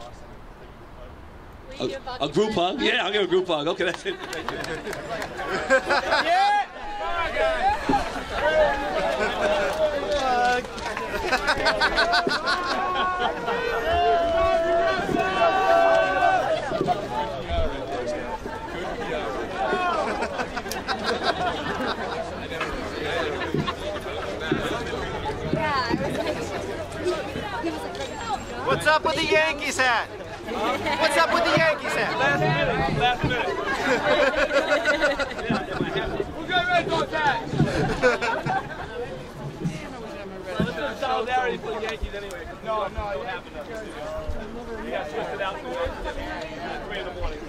A group hug? Yeah, I'll give a group hug. Okay, that's it. Yeah! What's up with the Yankees hat? What's up with the Yankees hat? Last minute. We're going red on that. Well, this is solidarity for the Yankees anyway. No, it happened. You got twisted out to 3 in the morning.